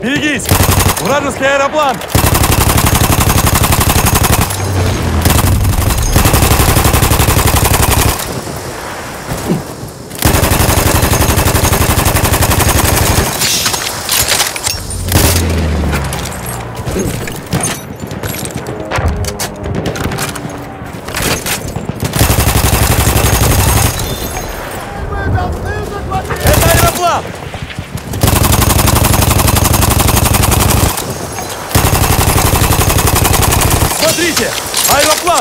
Берегись! Вражеский аэроплан! Это аэроплан! Смотрите! Аэроплан!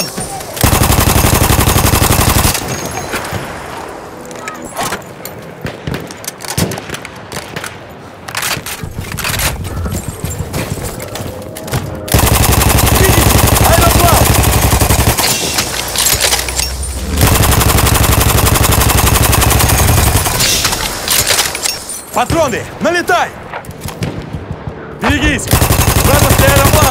Видите? Аэроплан! Патроны! Налетай! Берегись! Вражеский аэроплан!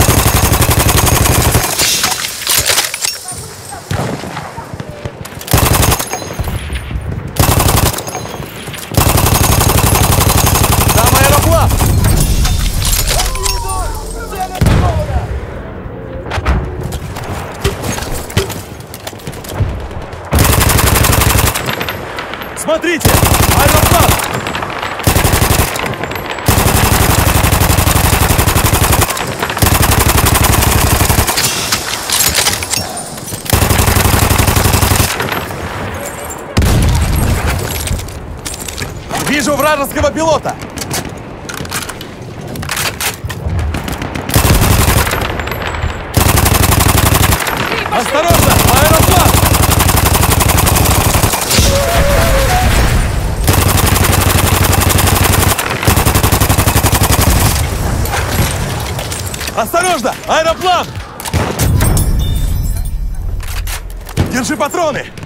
Там аэроплан! Смотрите! Аэроплан! Вижу вражеского пилота! Осторожно! Аэроплан! Осторожно! Аэроплан! Держи патроны!